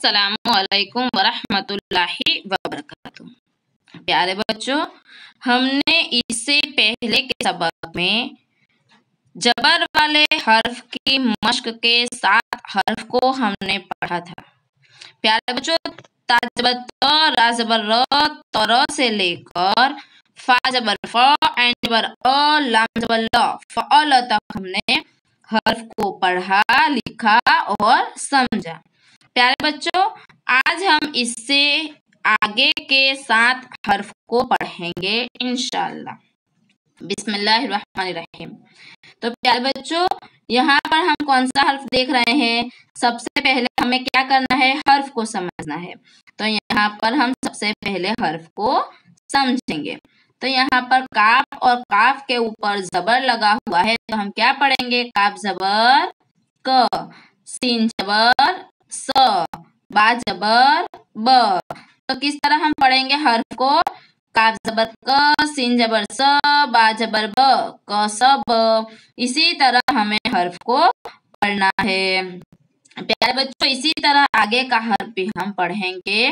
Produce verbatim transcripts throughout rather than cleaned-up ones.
अस्सलामुअलैकुम वरहमतुल्लाहि वबरकातुहू। प्यारे बच्चों, हमने इससे पहले के सबक में जबर वाले हर्फ की मश्क के सात हर्फ को हमने पढ़ा था। प्यारे बच्चों, ता जबर त, रा जबर र, त र से लेकर फा जबर फ, ऐन जबर अ, लाम जबर ल, फ़अल तक हमने हर्फ को पढ़ा, लिखा और समझा। प्यारे बच्चों, आज हम इससे आगे के सात हर्फ को पढ़ेंगे इंशाअल्लाह। बिस्मिल्लाहिर्रहमानिर्रहीम। तो प्यारे बच्चों, यहाँ पर हम कौन सा हर्फ देख रहे हैं? सबसे पहले हमें क्या करना है? हर्फ को समझना है। तो यहाँ पर हम सबसे पहले हर्फ को समझेंगे। तो यहाँ पर काफ और काफ के ऊपर जबर लगा हुआ है, तो हम क्या पढ़ेंगे? काफ जबर क, सीन जबर स, बा जबर ब। तो किस तरह हम पढ़ेंगे हर्फ को? काफ जबर क, सीन जबर स, बा जबर ब, क स ब। इसी तरह हमें हर्फ को पढ़ना है। प्यारे बच्चों, इसी तरह आगे का हर्फ भी हम पढ़ेंगे।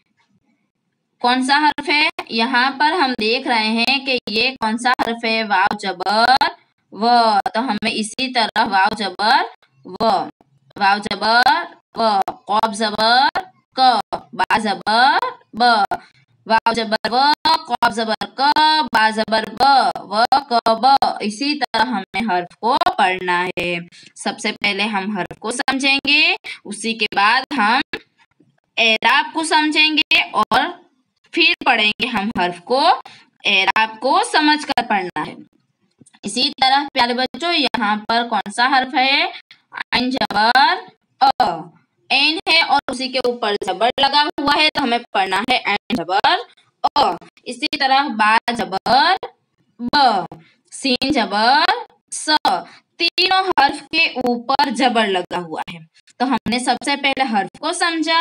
कौन सा हर्फ है? यहाँ पर हम देख रहे हैं कि ये कौन सा हर्फ है? वाव जबर व। तो हमें इसी तरह वाव जबर व, वाव जबर व, कॉफ जबर क, बा जबर ब, वाव जबर व, कॉफ जबर क, बा जबर ब, व क ब। इसी तरह हमें हर्फ को पढ़ना है। सबसे पहले हम हर्फ को समझेंगे, उसी के बाद हम एराब को समझेंगे और फिर पढ़ेंगे हम हर्फ को। एराब को समझकर पढ़ना है। इसी तरह प्यारे बच्चों, यहाँ पर कौन सा हर्फ है? ऐन जबर अ। ऐन है और उसी के ऊपर जबर लगा हुआ है, तो हमें पढ़ना है ऐन जबर अ। इसी तरह बा जबर ब, सीन जबर स। तीनों हर्फ के ऊपर जबर लगा हुआ है, तो हमने सबसे पहले हर्फ को समझा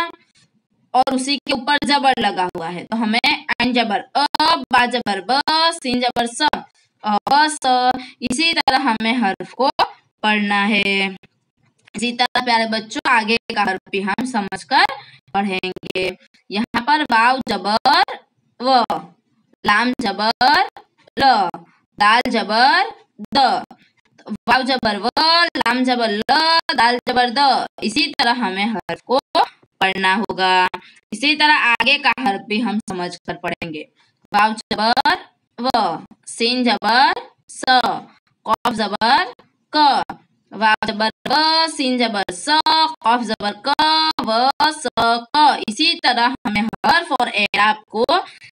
और उसी के ऊपर जबर लगा हुआ है, तो हमें ऐन जबर अ, बा जबर ब, सीन जबर स, अ ब स। इसी तरह हमें हर्फ को पढ़ना है। इसी तरह प्यारे बच्चों, आगे का हर्फ भी हम समझकर पढ़ेंगे। यहाँ पर वाव जबर व, लाम जबर ल, दाल जबर द, वाव जबर व, लाम जबर ल, दाल जबर द। इसी तरह हमें हर्फ को पढ़ना होगा। इसी तरह आगे का हर्फ भी हम समझकर पढ़ेंगे। वाव जबर व, सीन जबर स, कॉफ जबर क, वाव जबर व, सीन जबर स, कॉफ जबर क, व स क। इसी तरह हमें हर्फ और एराब को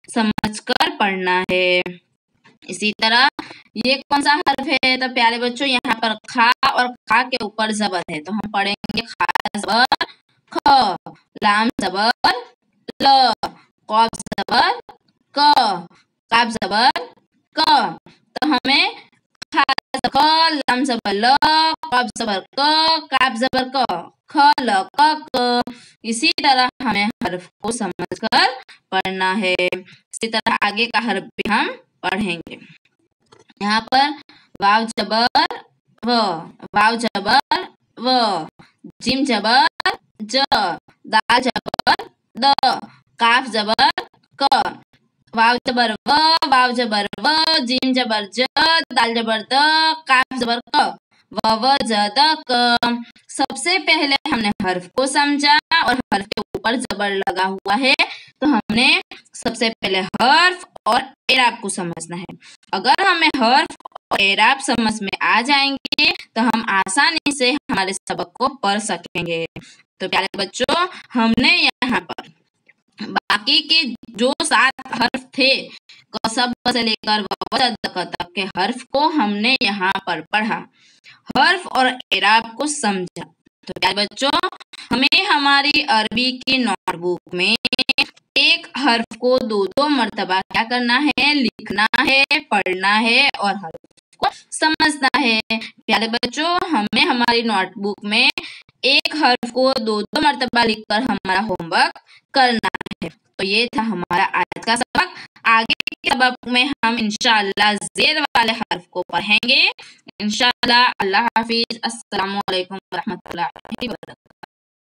समझकर पढ़ना है। इसी तरह ये कौन सा हर्फ है? तो प्यारे बच्चों, यहाँ पर खा और खा के ऊपर जबर है, तो हम पढ़ेंगे खा जबर ख, लाम जबर ल, कॉफ जबर क, काफ जबर क। तो हमें खा ख, लाम जबर ल, कॉफ जबर क, काफ जबर क, ख ल क क। इसी तरह हमें हर्फ को समझकर पढ़ना है। इसी तरह आगे का हर्फ भी हम पढ़ेंगे। यहाँ पर वाव जबर व, वाव जबर व, जिम जबर ज, दाल जबर द, काफ जबर क, वाव जबर व, वाव जबर व, जिम जबर ज, दाल जबर द, काफ जबर क, व व ज द क। सबसे पहले हमने हर्फ को समझा और हर्फ के ऊपर जबर लगा हुआ है, तो हमने सबसे पहले हर्फ और एराब को समझना है। अगर हमें हर्फ और एराब समझ में आ जाएंगे तो हम आसानी से हमारे सबक को पढ़ सकेंगे। तो प्यारे बच्चों, हमने यहाँ पर बाकी के जो सात हर्फ थे, क स ब से लेकर व व ज द क तक के हर्फ को हमने यहाँ पर पढ़ा, हर्फ और एराब को समझा। तो प्यारे बच्चों, हमें हमारी अरबी की नोटबुक में एक हर्फ को दो दो मर्तबा क्या करना है? लिखना है, पढ़ना है और हर्फ को समझना है। प्यारे बच्चों, हमें हमारी नोटबुक में एक हर्फ को दो दो मर्तबा लिखकर हमारा होमवर्क करना है। तो ये था हमारा आज का सबक। आगे के सबक में हम इंशाअल्लाह ज़ेर वाले हर्फ को पढ़ेंगे इंशाअल्लाह। अल्लाह हाफिज। अस्सलामु अलैकुम वरहमतुल्लाहि वबरकातुहू।